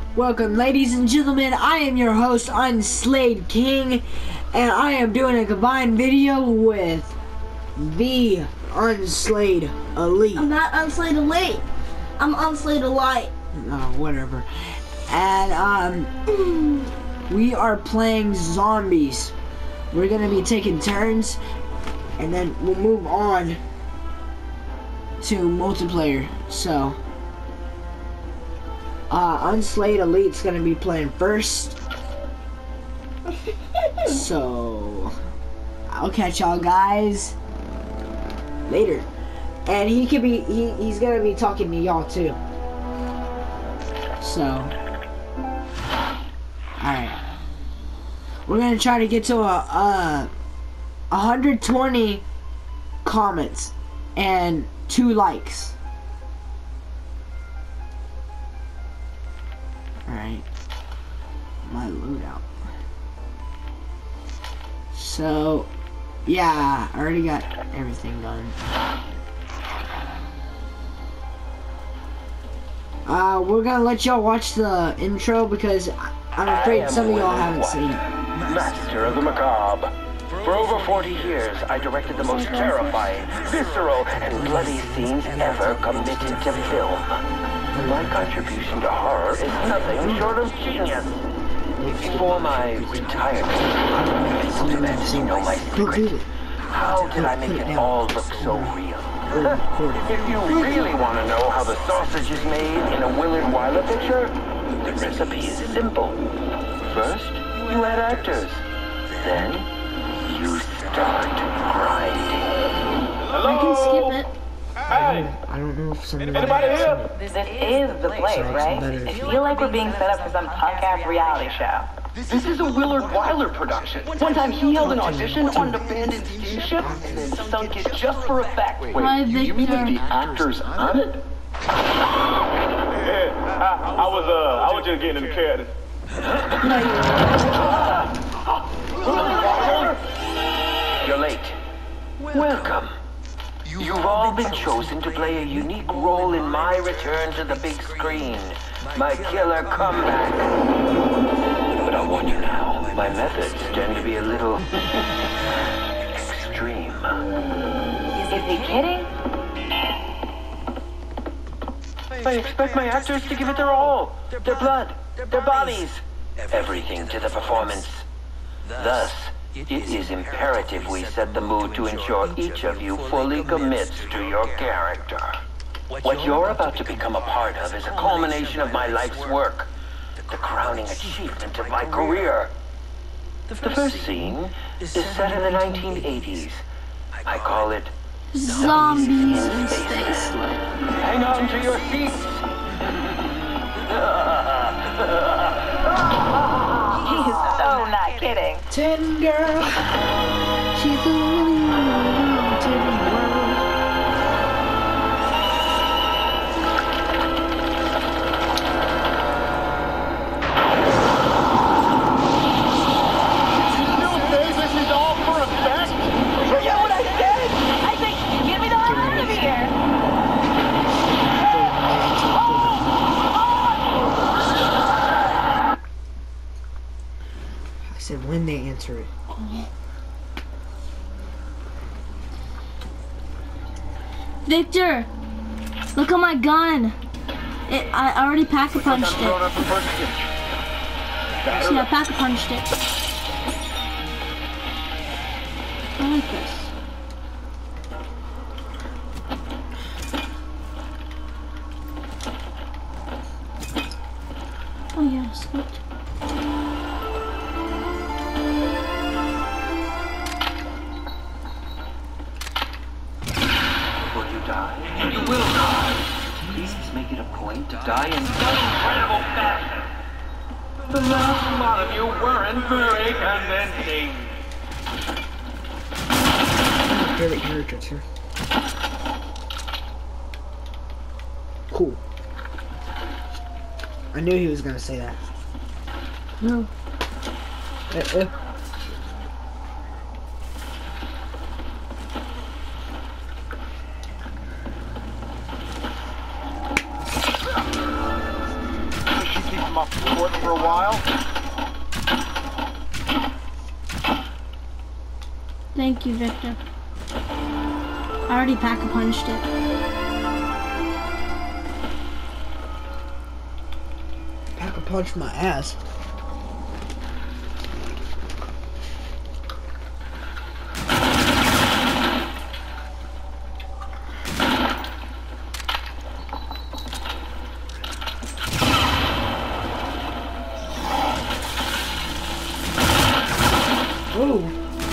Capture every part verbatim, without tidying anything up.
Welcome, ladies and gentlemen. I am your host, Unslayed King, and I am doing a combined video with the Unslayed Elite. I'm not Unslayed Elite. I'm Unslayed Elite. Oh, whatever. And um, we are playing zombies. We're gonna be taking turns, and then we'll move on to multiplayer. So. Uh, Unslayed Elite's gonna be playing first. So, I'll catch y'all guys later. And he could be, he, he's gonna be talking to y'all too. So, alright. We're gonna try to get to a, a one hundred twenty comments and two likes. Alright, my loadout. So, yeah, I already got everything done. Uh, we're gonna let y'all watch the intro because I'm afraid some of y'all haven't seen it. Master of the macabre. For over forty years, I directed the most terrifying, visceral, and bloody scenes ever committed to film. My contribution to horror is nothing short of genius. Before my retirement, people demand to know my secret. How did I make it all look so real? If you really want to know how the sausage is made in a Willard Wyler picture, the recipe is simple. First, you add actors. Then, you start grinding. Hello? I can skip it. Hey! I don't know if somebody Anybody here? This is the place, right? I feel like we're being set up for some punk-ass reality show. This is a Willard Wyler production. One time he held an audition on an abandoned steamship and then sunk it just for effect. Wait, Hi, you, you mean Victor. like the actors on it? Yeah, I, I was uh, I was just getting in the character. You're late. Welcome. You've all been chosen to play a unique role in my return to the big screen. My killer comeback. But I'll warn you now, my methods tend to be a little extreme. Is he kidding? I expect my actors to give it their all. Their blood, their bodies, everything to the performance. Thus, it is imperative we set the mood to ensure each of you fully commits to your character. What you're about to become a part of is a culmination of my life's work, the crowning achievement of my career. The first scene is set in the nineteen eighties. I call it Zombies in in Space. space. Hang on to your seats. He's so not kidding. Tin girl. She's the only one to the world. This is all for effect. Forget what I said! I think, get me the hell out of here! I said when they answer it. Victor, look at my gun. It, I already pack-a-punched it. See, I pack-a-punched it. I like this. Oh yeah, sweet. Before you die, you will die. Please make it a point to die in some incredible fashion. The last lot of you weren't very convincing. Favorite characters here. Cool. I knew he was gonna say that. No. Uh, uh. them off the court for a while. Thank you, Victor. I already pack-a-punched it. Pack-a-punch my ass. Ooh.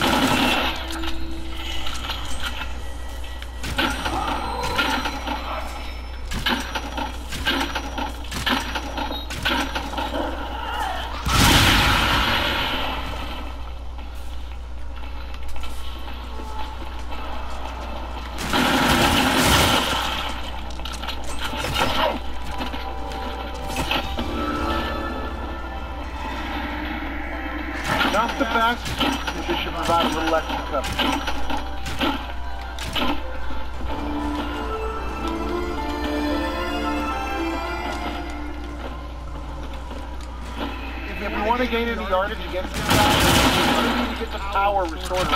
Not the best, you should provide a little extra cover. If you want to gain any yardage against this guy, you need to get the power restored.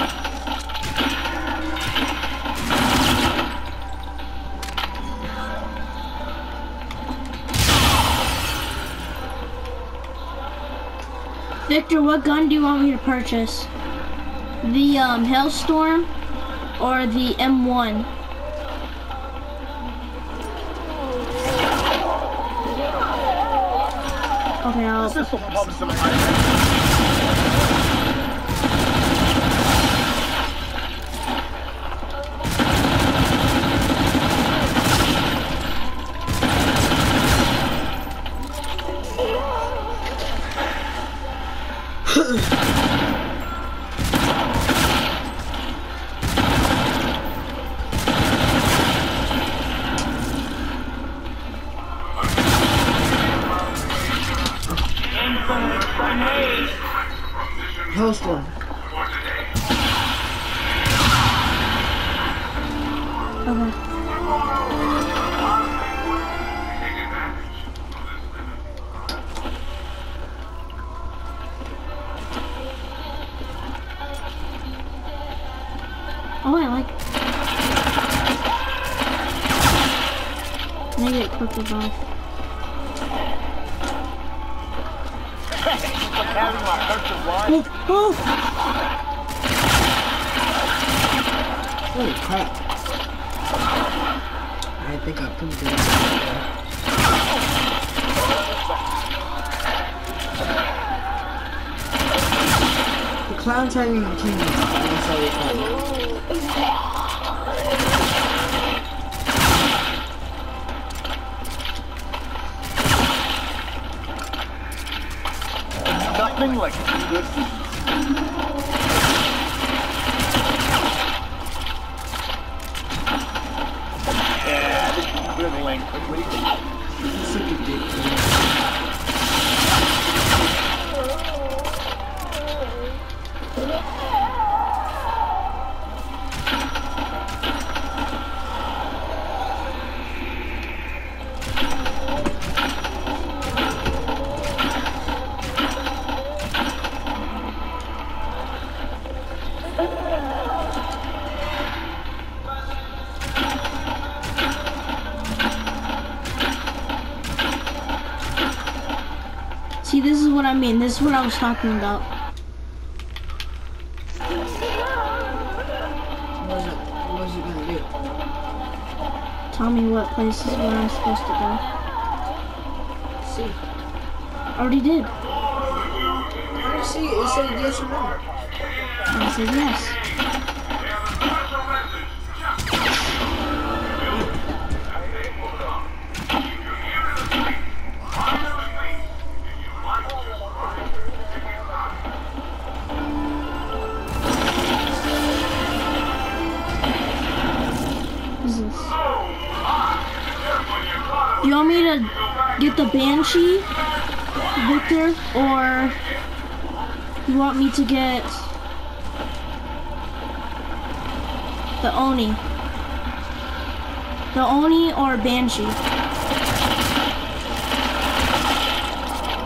Victor, what gun do you want me to purchase? The um, Hailstorm or the M one? Okay, I'll... This will pump some iron. Hailstorm. Okay. Oh, I like it. Maybe it quickly off. Having my purchase Oh, oh! Holy crap. I think I put it in. The clowns aren't even killing me. That's how they fight. Nothing like good. Yeah, this is dribbling. Such a dick. See, this is what I mean. This is what I was talking about. What is it? What is it gonna do? Tell me what places where I'm supposed to go. See. Already did. I already see it. It said yes or no. I said yes. You want me to get the Banshee, Victor, or you want me to get the Oni? The Oni or Banshee?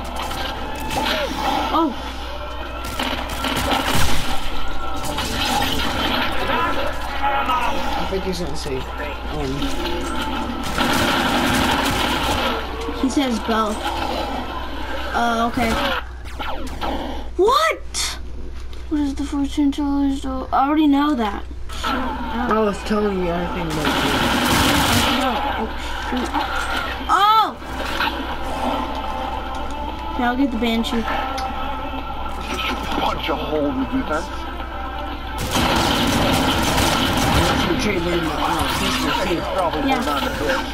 think it's gonna say. Um, He says both. Uh, okay. What? What is the fortune teller's door? I already know that. Shut up. I was telling you everything about Oh, shoot. Oh! Now I'll get the Banshee. Punch a hole in the defense. you. Trade in the uh, pistol too. Probably Yeah. hold on to this.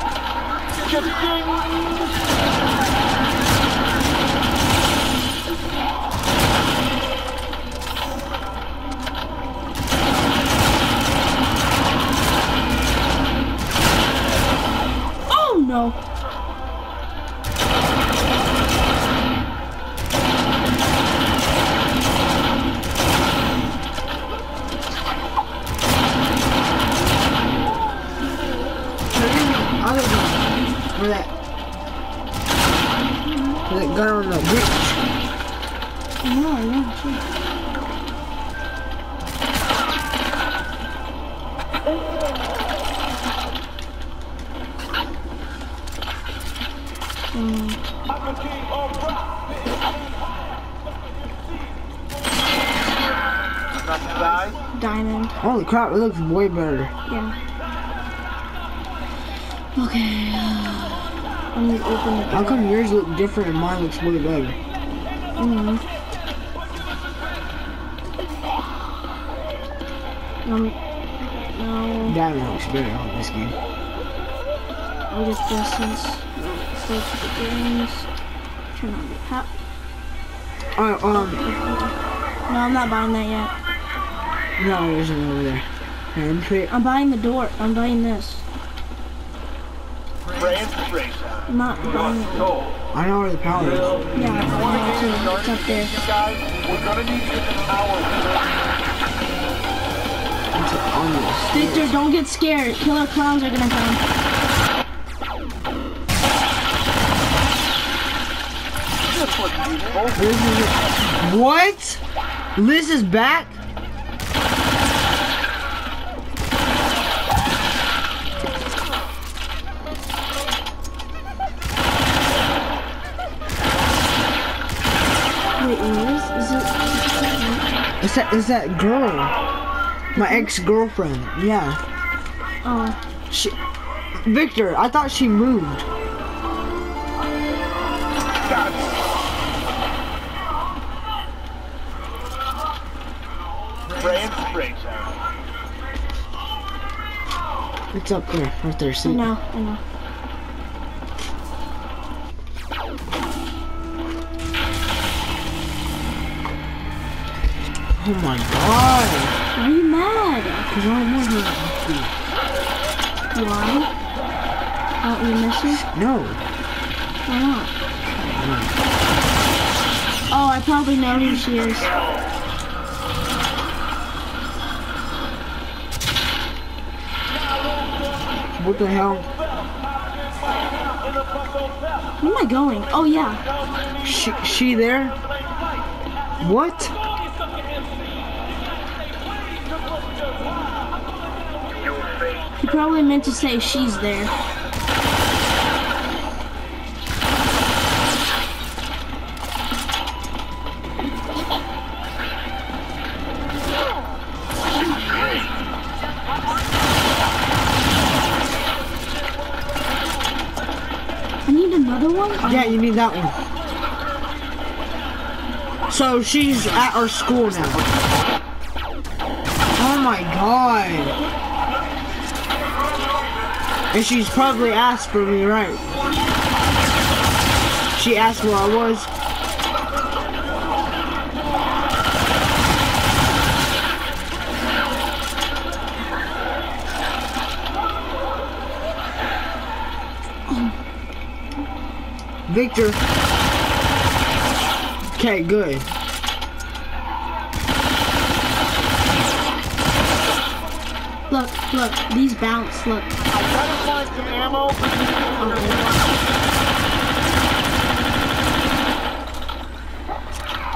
Oh no! Other gun. For that. For that gun on the bridge. No, yeah, sure. Um, Not to die. diamond. Holy crap, it looks way better. Yeah. Okay. uh, I'm gonna open the door. How come yours look different and mine looks way better? Mm-hmm. Um, no. Diamond looks better on this game. I'll get this since go to the games. Turn on the pop. Alright, um, No, I'm not buying that yet. no, there's one over there. Hand pick. I'm buying the door. I'm buying this. Francis Racer. I'm not buying it. I know where the power is. Yeah, I know too. It's up there. Guys, we're gonna need to get the tower. It's on this. Victor, don't get scared. Killer clowns are gonna come. This was useful. This is it. What? Liz is back? Wait, Liz? Is it? It's that, it's that girl. My ex-girlfriend. Yeah. Oh. She, Victor, I thought she moved. Francis Racer. It's up there, right there. I See? know. I know. Oh my god. Why are you mad? Cause I don't want her. Why? Oh, you miss her? No. Why not? Oh, I probably know who she is. What the hell? Where am I going? Oh, yeah. She, she there? What? He probably meant to say she's there. I need another one? Yeah, you need that one. So she's at our school now. Oh my god. And she's probably asked for me, right? She asked where I was. Victor. Okay, good. Look, look, these bounce, look. I gotta find some ammo.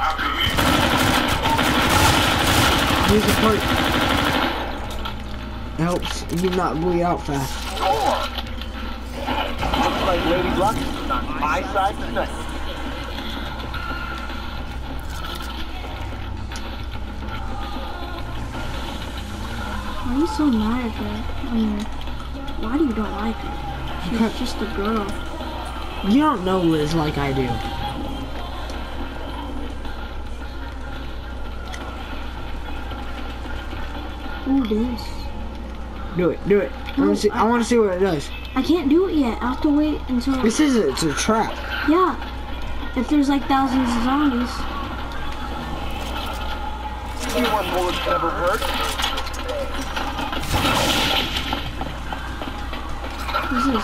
Here's the part. It helps you not bleed out fast. Looks like Lady Luck is on my side tonight. Why are you so mad at her? I mean, why do you don't like her? She's just a girl. You don't know Liz like I do. Ooh, this. Do it, do it. I want to see. I want to see what it does. I can't do it yet. I have to wait until. This is a, it's a trap. Yeah. If there's like thousands of zombies. One bullet never hurt. What's this?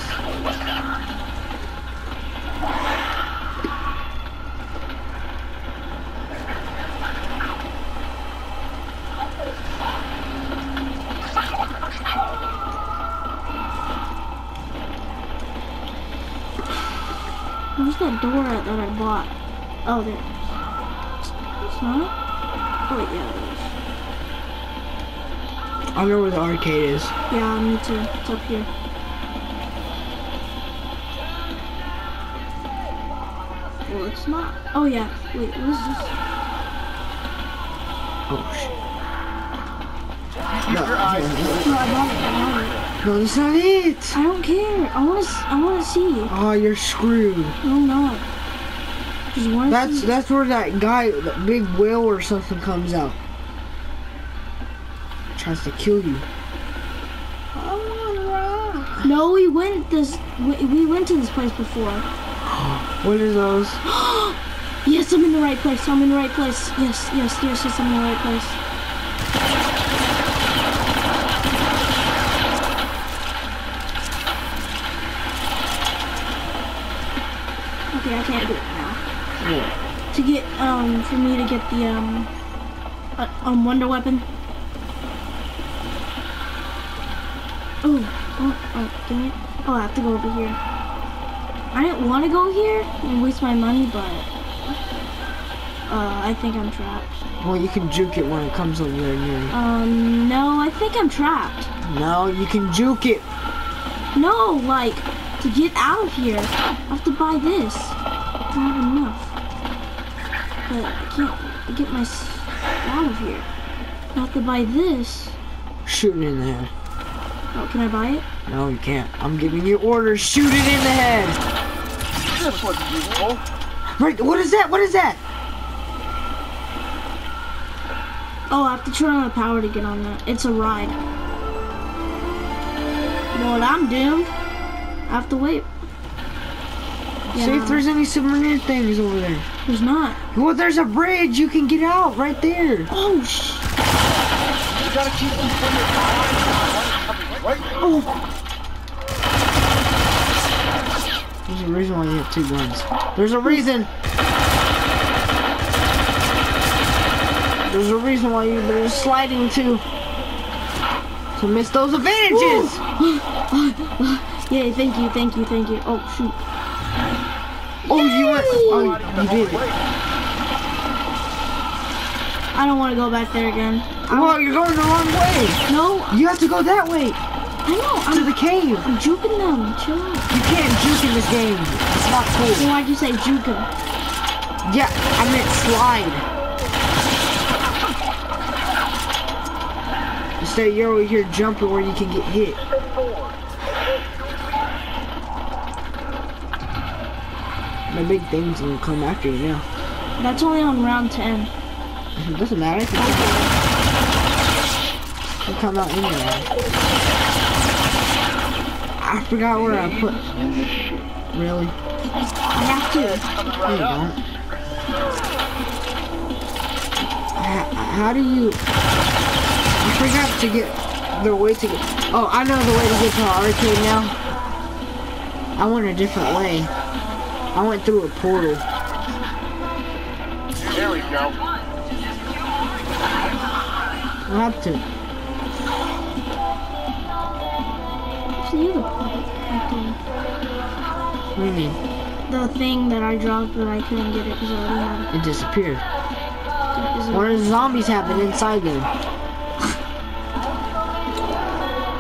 Where's that door at that I bought? Oh, there. It's not? Oh, wait, yeah, it is. I know where the arcade is. Yeah, me too. It's up here. Well, it's not. Oh, yeah. Wait, what is this? Oh shit. Keep No, your eyes No, I bought it. I bought it. no, that's not it. I don't care. I want to. I want to see. Oh, you're screwed. No, I'm not. Just want to That's see. that's where that guy, that big whale or something, comes out. Tries to kill you. No, we went this. We, we went to this place before. What are those? Yes, I'm in the right place. I'm in the right place. Yes, yes, yes, yes. I'm in the right place. Okay, I can't do it now. What? To get um for me to get the um uh, um wonder weapon. Oh, oh, oh, dang it. Oh, I have to go over here. I didn't want to go here and waste my money, but uh, I think I'm trapped. Well, you can juke it when it comes over there near you. Um, no, I think I'm trapped. No, you can juke it. No, like, to get out of here, I have to buy this. I don't have enough. But I can't get my s- out of here. I have to buy this. Shoot it in the head. Oh, can I buy it? No, you can't. I'm giving you orders. Shoot it in the head. This wasn't useful. Right, what is that? What is that? Oh, I have to turn on the power to get on that. It's a ride. Well, I'm doomed. I have to wait. Yeah, See no, if there's any submarine things over there. there's not. Well, there's a bridge. You can get out right there. Oh, sh. You gotta keep them from your eyes. Right? Oh, There's a reason why you have two guns. There's a reason. There's a reason why you've been sliding to to miss those advantages. yay! Thank you, thank you, thank you. Oh shoot! Oh, you went. Oh, you did it. I don't want to go back there again. I Well, you're going the wrong way. no, You have to go that way I know. to I'm, the cave. I'm juking them. Chill out. You can't juke in this game. It's not Then cool. why'd you say juke them? Yeah, I meant slide. Instead, you're over here jumping where you can get hit. The big thing's gonna come after you now. That's only on round ten. It doesn't matter. It can it'll come out anyway. I forgot where I put. Really? I have to. No, you don't. How, how do you? I forgot to get the way to get. Oh, I know the way to get to the arcade now. I went a different way. I went through a portal. There we go. I have to. See the thing. What do you mean? The thing that I dropped, but I couldn't get it because I already had It disappeared. it. Is it- What do the zombies have it inside them?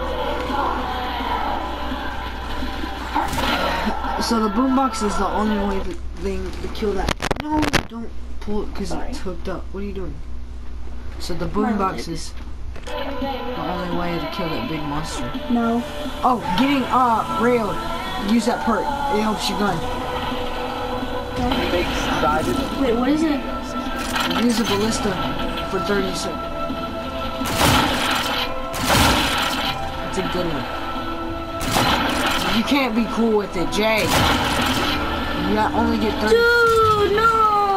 So the boombox is the only way to, thing to kill that. No, don't pull it because it's hooked up. What are you doing? So the boombox is the only way to kill that big monster. No. Oh, getting uh railed. Use that perk. It helps your gun. Fake sided. Wait, what is it? Use the ballista for thirty seconds. It's a good one. You can't be cool with it, Jay. You got only get thirty. Dude, no!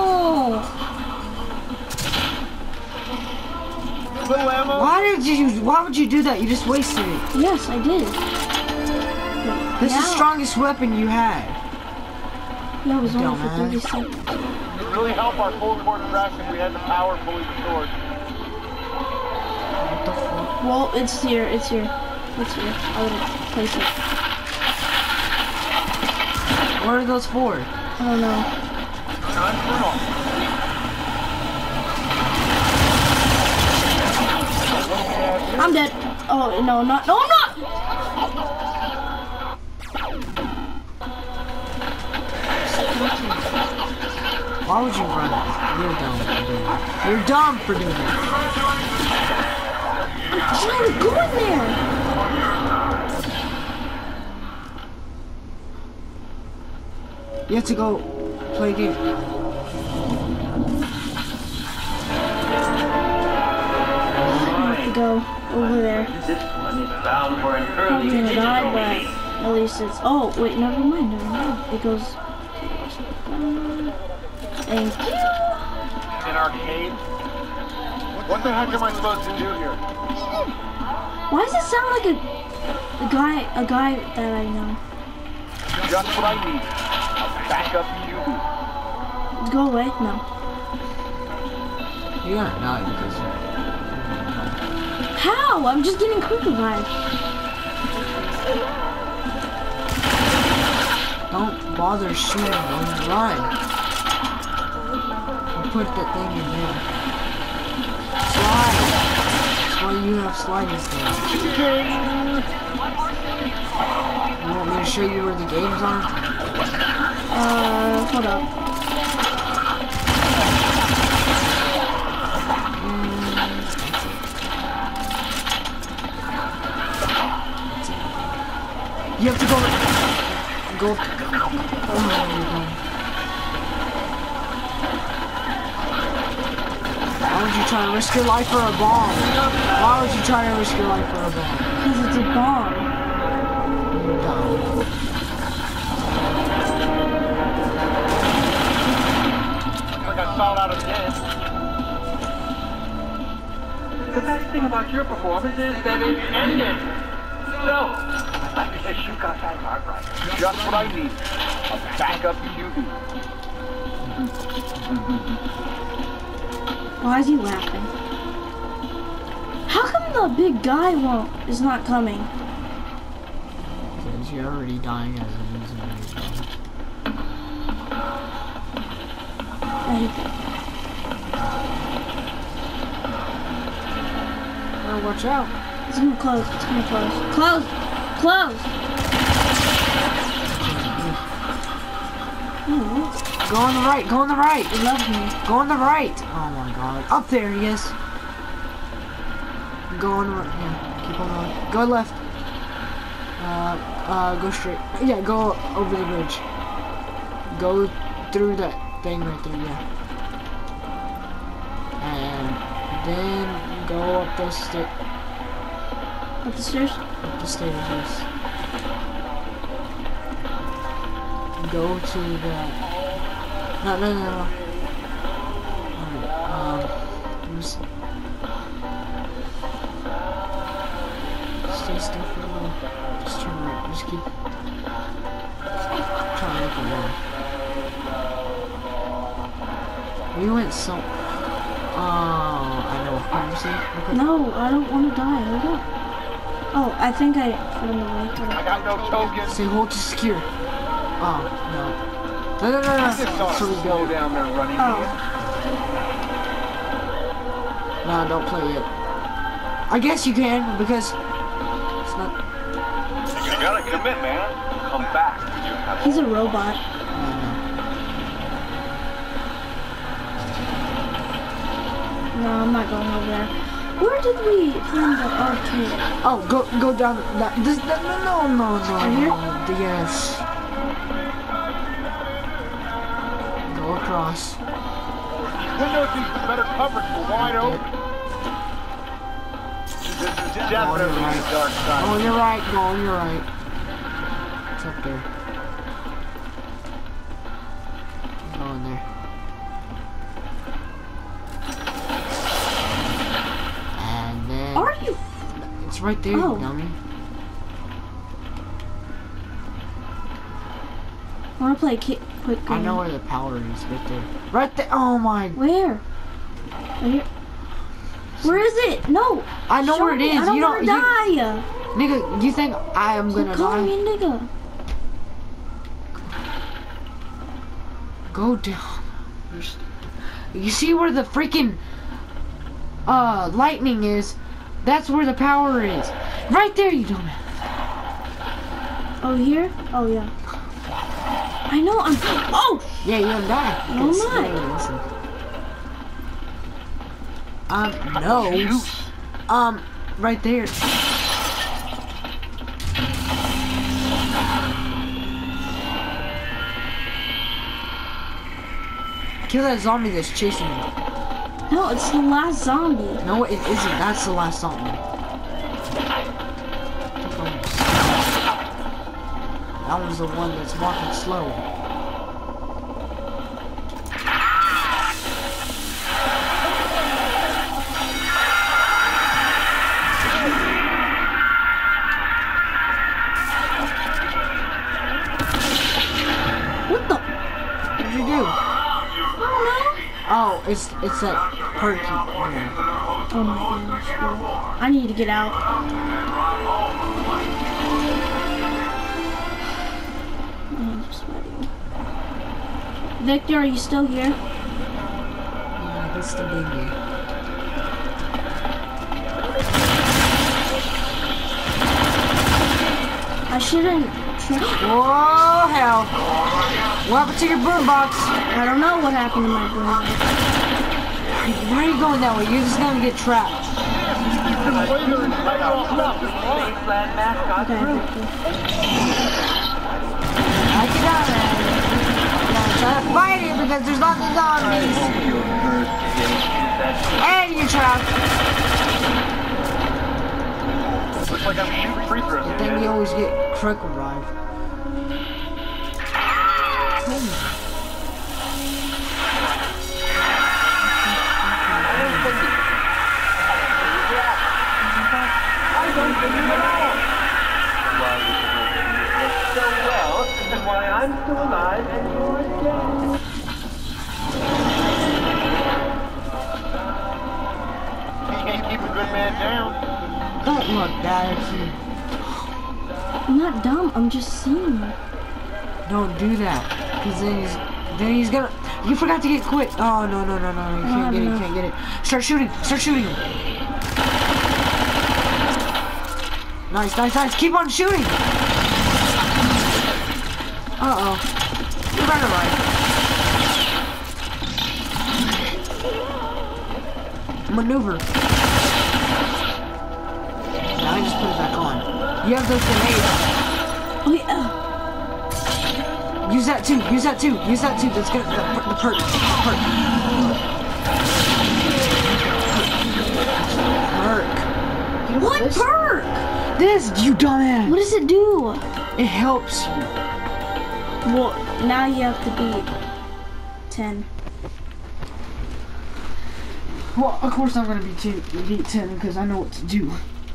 Little ammo. Why did you? Why would you do that? You just wasted it. Yes, I did. This is the Now- strongest weapon you had. That was only for Dumbass. thirty seconds. It would really help our full court press if we had the power fully restored. What the fuck? Well, it's here, it's here. It's here. I would place it. What are those for? I don't know. Time for all. I'm dead. Oh, no, not. No, I'm not! Why would you run? You're dumb for doing that. You're dumb for doing that. I'm trying to go in there! You have to go play a game. I have to go over there. This one is bound for an I'm early gonna digital die, release. but at least it's. Oh, wait, never mind, never mind. It goes. Thank you. An arcade? What the heck am I supposed to do here? Why does it sound like a, a guy, a guy that I know? Just what I need. A backup Q B. Go away? No. You're gonna die because How? I'm just getting quick revived. don't bother shooting when you run. You put that thing in there. Slide. That's why you have sliding stairs. You want me to show you where the games are? Uh, hold up. You have to go. Go. Oh my God. Why would you try to risk your life for a bomb? Why would you try to risk your life for a bomb? Because it's a bomb. You're dumb. Like I fouled out again. The best thing about your performance is that it ended. So, I guess you got that part right. Just what I need. A backup Q B. Why is he laughing? How come the big guy won't is not coming? Because you're already dying as a loser. I hate that. Better watch out. It's gonna close. It's gonna close. Close! Close! Oh, Go on the right. Go on the right. he loves me. Go on the right. Oh my God. Up there he is. Go on the right. Yeah. Keep on the right. Go left. Uh, uh, go straight. Yeah, go over the bridge. Go through that thing right there. Yeah. And then go up those stairs. Up the stairs? Up the stairs, yes. Go to the... No, no, no, no. Alright, um... Just... Stay still for a little. Just turn right. Just keep... Try to look around. We went so... Oh, I know. Can you see? Look up. No, I don't want to die. Hold up. Oh, I think I found the way. I got no tokens. Say hold to secure. Oh, no. No, no, no, no. I just saw So it we slow go. down there running. Oh. No, don't play it. I guess you can, because it's not... You gotta commit, man. Come back. He's a robot. No, I'm not going over there. Where did we find the arcade? Oh, go go down. That, this, that, no, no, no, no. Right here? no, Yes. Go across. Windows needs better coverage. We're wide open. This is definitely the dark side. Oh, you're right. Go, you're right. It's up there. Go in there. And then. Are you? It's right there, Oh. you dummy. I want to play a ki quick game. I know where the power is. Right there. Right there. Oh my. Where? Right here. Where is it? No. I know Show where it me. is. I don't You don't. want You, to die. nigga, you think I am gonna Call die? me a nigga. Go down. There's- You see where the freaking uh lightning is? That's where the power is. Right there, you dumbass. Oh, here? Oh, yeah. I know. I'm. Oh! Yeah, you're gonna die. Oh, Yes, my. yeah, listen. Um, no. Um, right there. Kill that zombie that's chasing you. No, it's the last zombie. No, it isn't. That's the last zombie. Keep going. That one's the one that's walking slow. What the? What did you do? Oh, Oh, it's it's that perky. Yeah. no. Oh, my gosh. Well, I need to get out. I'm sweating. Victor, are you still here? Yeah, he's still being here. I shouldn't. Try. Whoa, hell! What happened to your boombox? I don't know what happened to my brain. Why are you going that way? You're just gonna get trapped. Wasteland mascot Okay, group. Victor. I get out of there. Yeah, try to fight it because there's lots of zombies. And you're trapped. Looks like I'm shooting free throws. But then you always get Crook Revive. So well, and why I'm still alive and you're dead. Keep, keep a good man down. Don't look bad at you. I'm not dumb. I'm just seeing it. Don't do that. Because then he's, then he's gonna... You forgot to get quit. Oh, no, no, no, no. You can't get it. You can't get it. Start shooting. Start shooting him. Nice, nice, nice. Keep on shooting. Uh-oh. You better run. Maneuver. Now I just put it back on. You have those grenades. Oh, yeah. Use that too. Use that too. Use that too. That's gonna the, the perk. Perk. Perk. What this? perk? This, you dumbass. What does it do? It helps you. Well, now you have to beat ten. Well, of course I'm gonna be two, beat ten because I know what to do.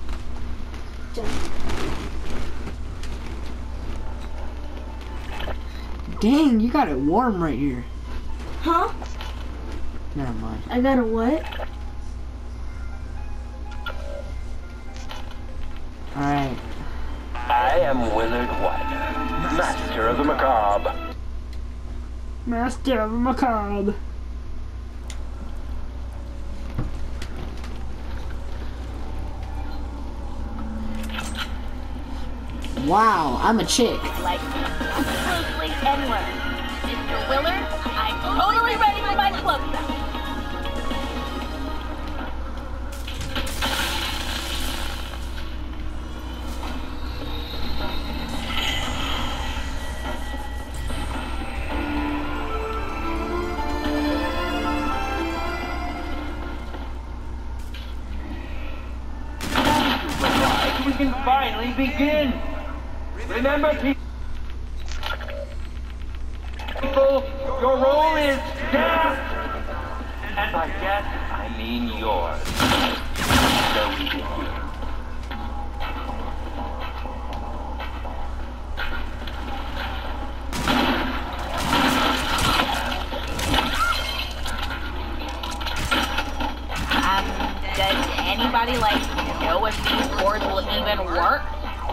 Dang, you got it warm right here. Huh? Never mind. I got a what? Alright. I am Willard White, master of the macabre. Master of the macabre. Wow, I'm a chick. anywhere. Mister Willard, I'm totally ready for my close-up. We can finally begin. Remember, people, your role is death. And by death, I mean yours. So we begin. Um, does anybody, like, know if these boards will even work?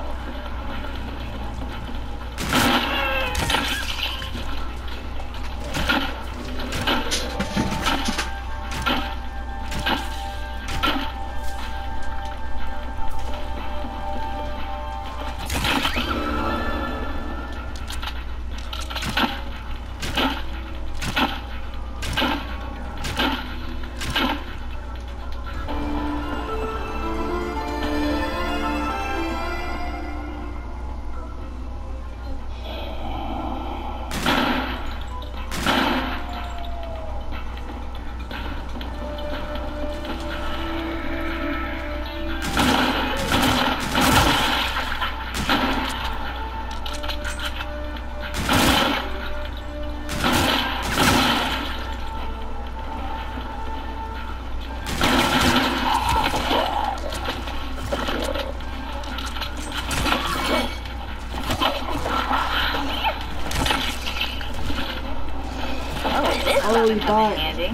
Oh, you thought.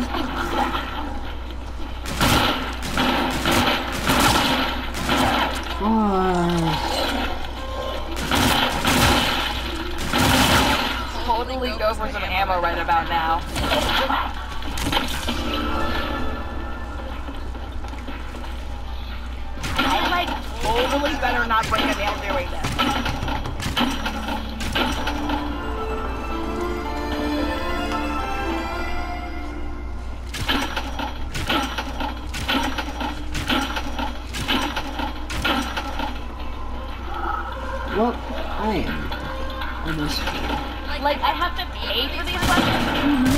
Totally go for some ammo right about now. I like totally better not break a damn theory then. Well, I am almost. Like, I have to pay for these weapons?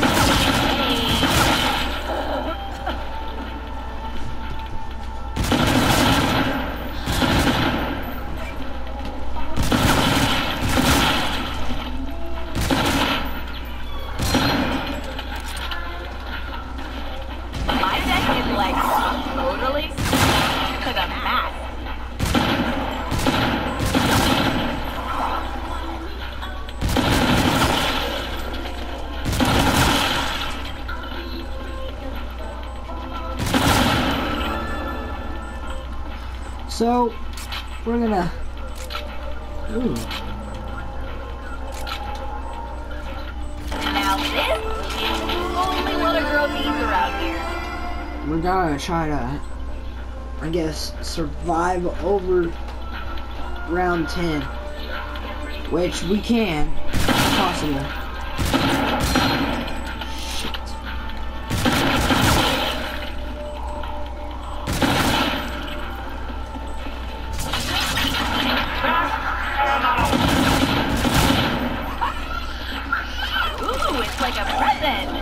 My deck is, like, totally to the max. So, we're gonna. Ooh. Now this is only what a girl needs around here. We're gonna try to, I guess, survive over round ten, which we can, if possible. Ooh, it's like a present.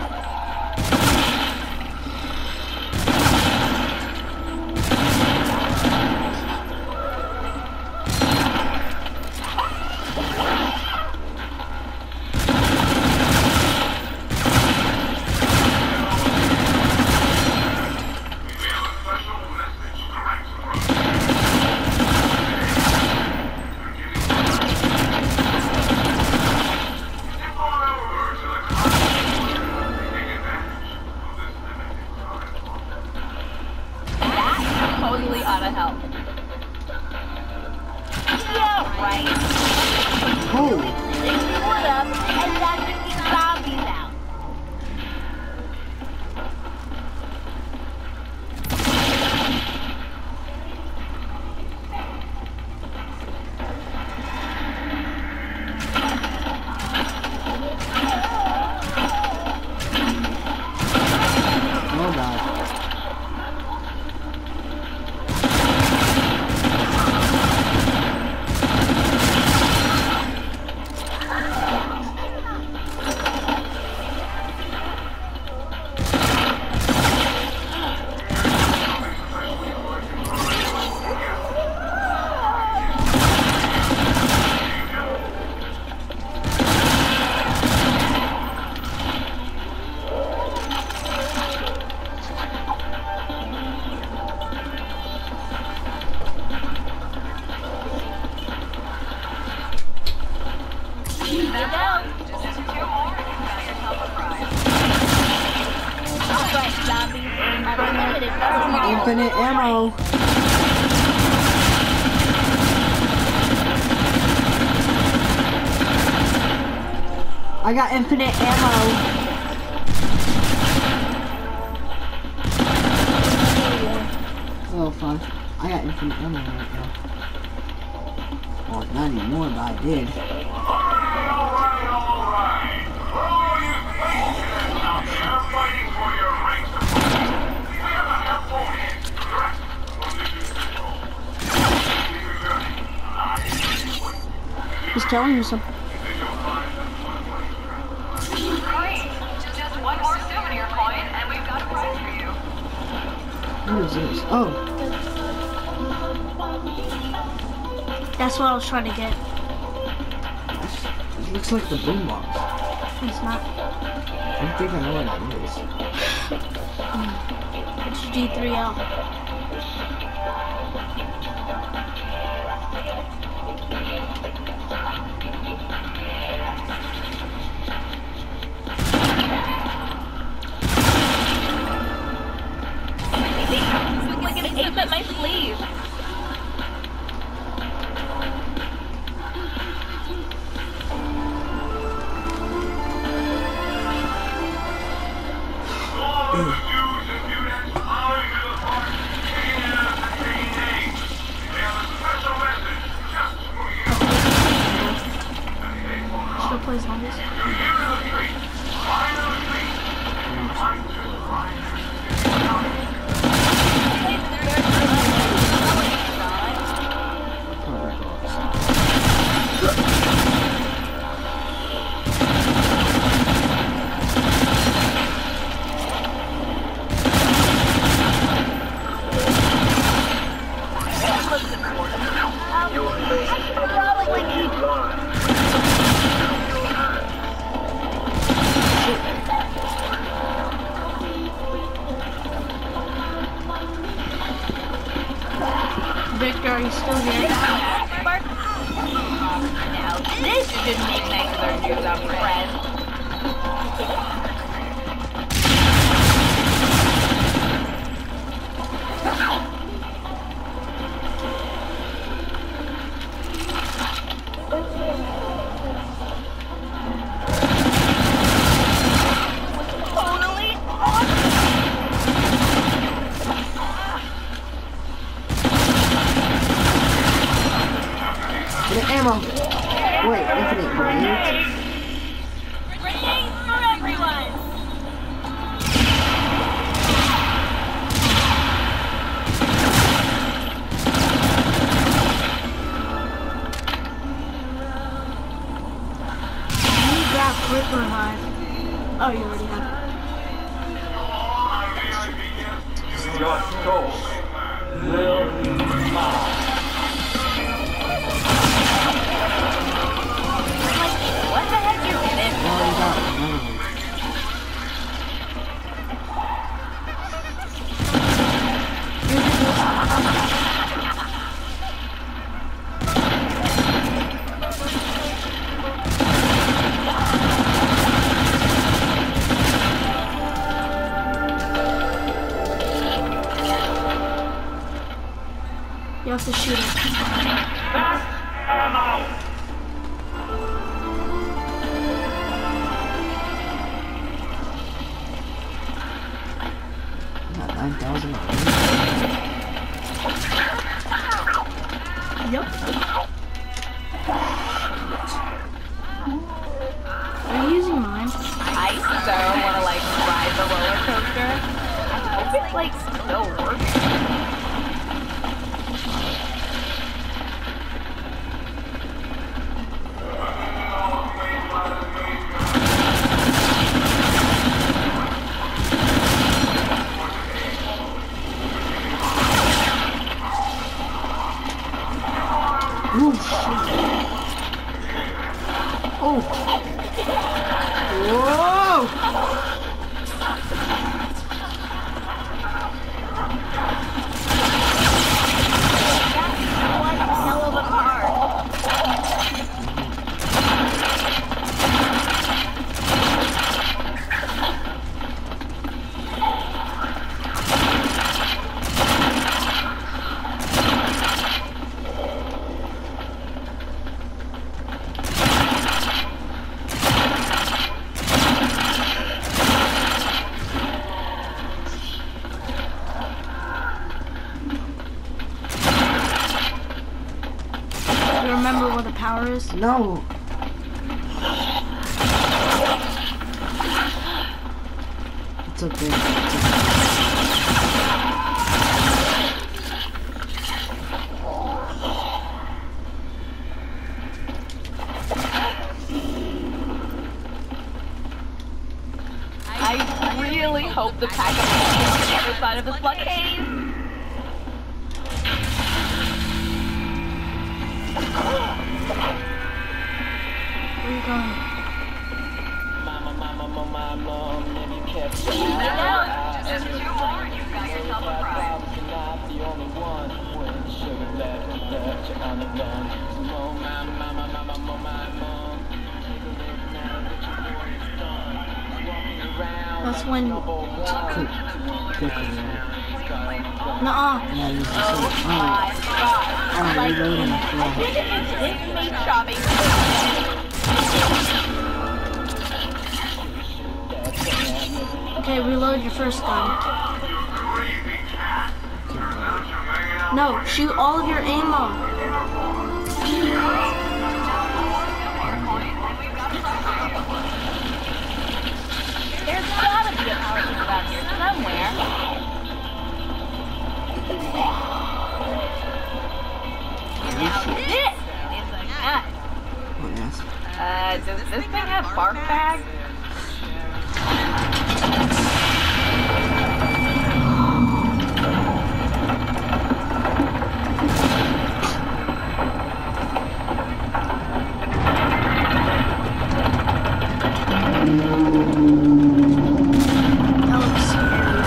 unlimited. That's what we do. Infinite ammo. I got infinite ammo. Oh, fun. I got infinite ammo right now. Well, not anymore, but I did. He's telling you something. Just one more souvenir coin, and we've got a prize for you. What is this? Oh, That's what I was trying to get. it looks like the boombox. It's not. I don't think I know what that is. It's G three L. It's like an ape at my sleeve. Still play zombies. Victor, are you still here? Now this should make nice of our new zombie friend. Totally awesome. Infinite ammo. Wait, infinite grenades. Grenades for everyone. You got quick revive. Oh, you already have it. Your soul will be mine. What the heck you did it? Oh, you got one of them. You have to shoot it. I got nine thousand already. Yep. Are you using mine? I so want to like ride the roller coaster. I hope it's like still working. Oh, shit. Oh. Whoa. power is? No. It's okay. I really hope the pack is on the other side of this blockade. Where are you going? Mama, mama, mama, mama, maybe kept Just two more and you've got yourself a prize. You're not the only one. When sugar left, you left, you're on the run. So, mama, mama, mama, mama, mama. Take a look now that your boy is done. Walking around That's like when- no old Quick, quick, Nuh-uh. yeah, you just Oh said, my oh, god. I'm Like, reloading I for think it's this meat chopping. Okay, reload your first gun. No, shoot all of your ammo. There's gotta be a power source around here somewhere. Now this is a nut. Oh, yes. Uh, does this thing have bark bags? That looks scary.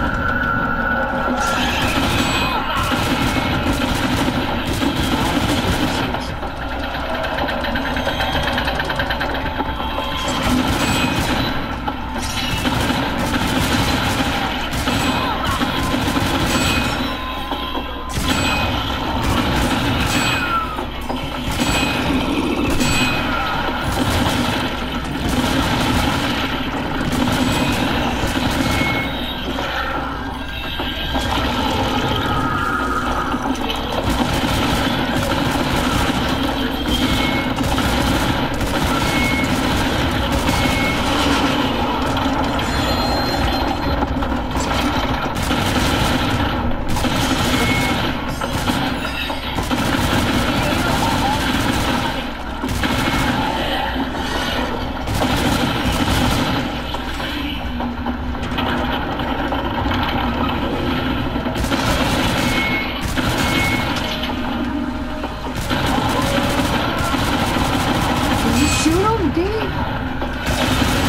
Did you shoot him, dude?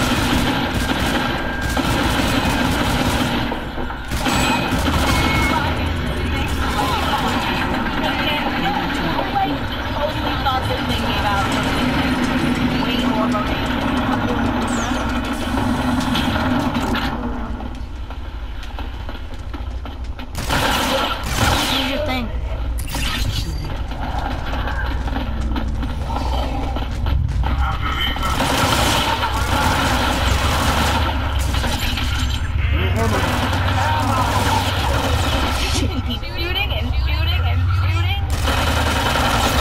I totally thought this thing gave out way more motivation. Use your thing. You can keep shooting and shooting and shooting.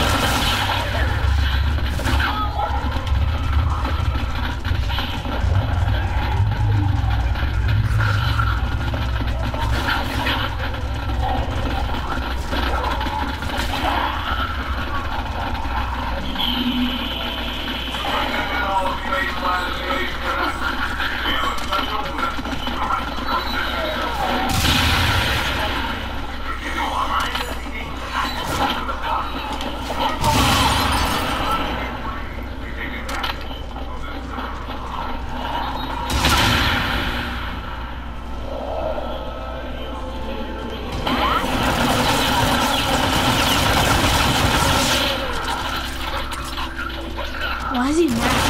Why is he mad?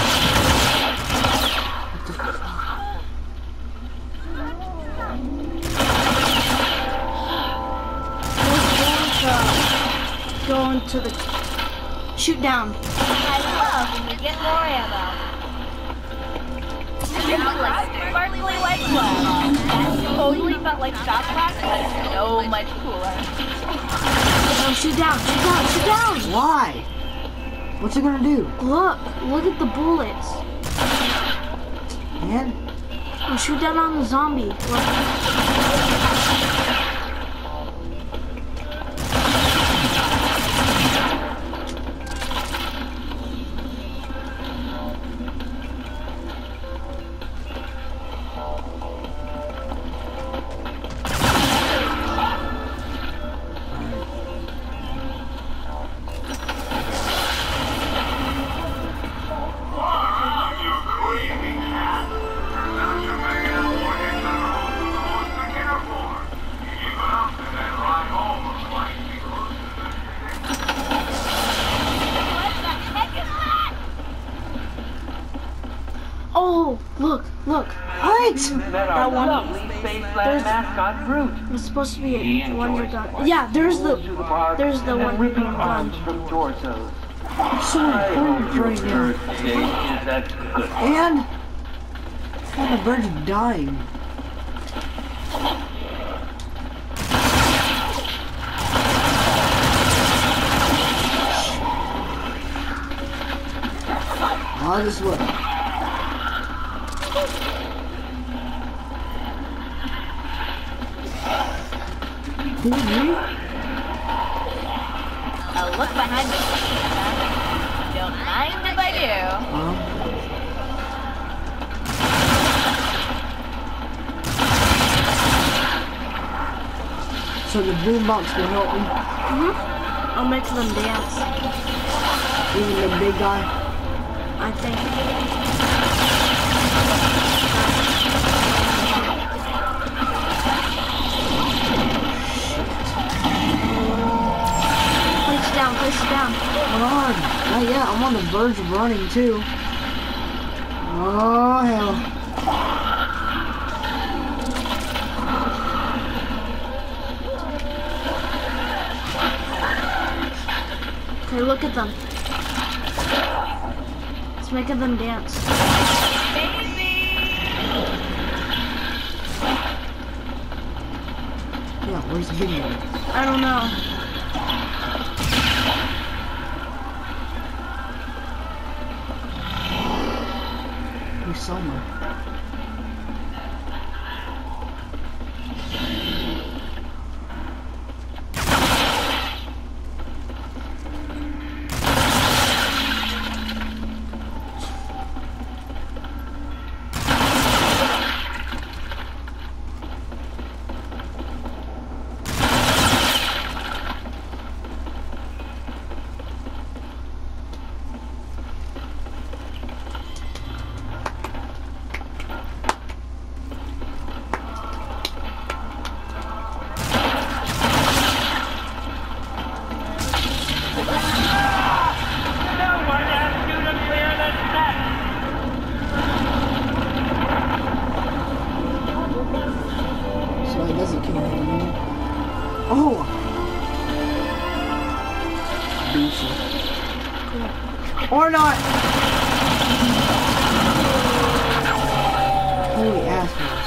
Go into the... Shoot down. I love when you get more ammo. This is like sparkly white glass. That totally felt like shot glass, but it's so much cooler. No, shoot down, shoot down, shoot down! Why? What's it gonna do? Look, look at the bullets. And Oh, shoot down on the zombie. Look. Oh, look, look. what? That one- lovely Spaceland there's- mascot Groot. It's supposed to be a one-year gun. Yeah, there's the, To the park there's the and one ripping gun. arms from torsos. So I hope important your right now. birthday is as good. And on the verge of dying. I'll just look. Who are you? A look behind the scenes, huh? Don't mind if I do. Um, so the boombox will help me. Mm-hmm. I'll make them dance, Even the big guy. I think. Place it down, place it down. Hold on. Not yet. I'm on the verge of running too. Oh hell. Okay, look at them. It's making them dance. Yeah, where's the big guy? I don't know. He's somewhere. So it doesn't kill him. Oh! Beefy. Or not! Holy assholes.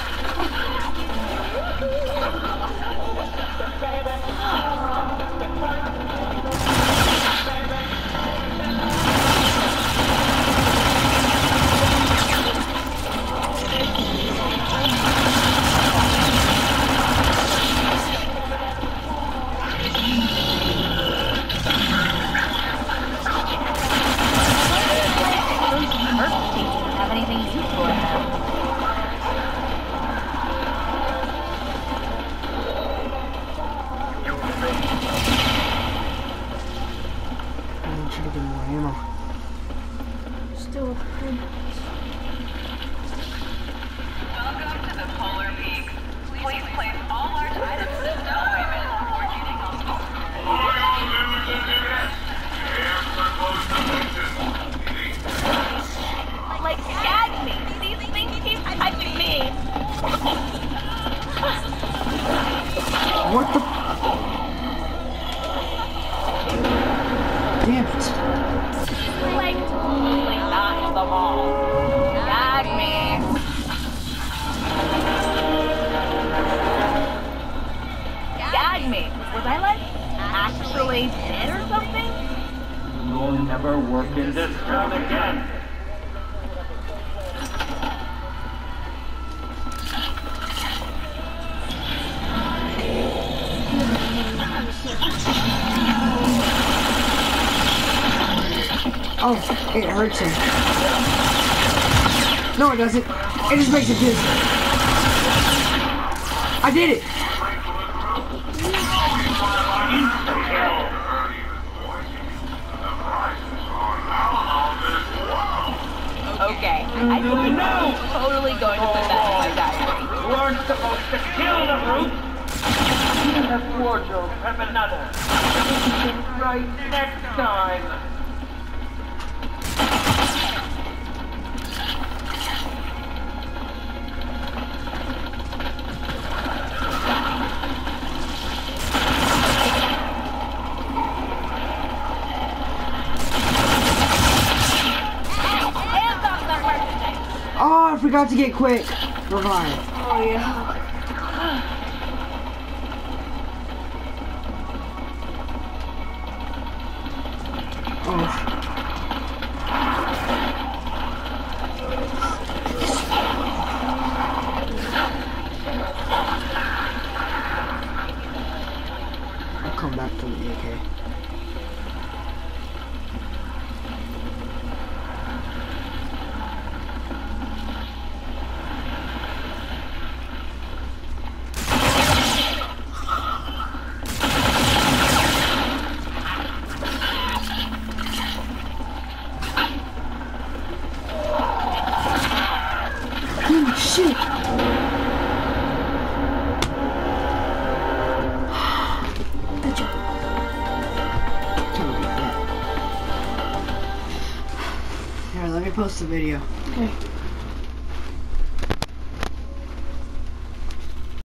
Have anything useful in them. in this town again. Oh, it hurts him. No, it doesn't. It just makes it dizzy. I did it. Okay, I think I'm totally going to put that in my diary. You weren't supposed to kill the brute. That wardrobe have another. Right next time. Oh, I forgot to get quick. Revive. Oh yeah. Oh. I'll come back for the A K. Oh shit! Gotcha. Can't beat that. Here, let me post the video. Okay.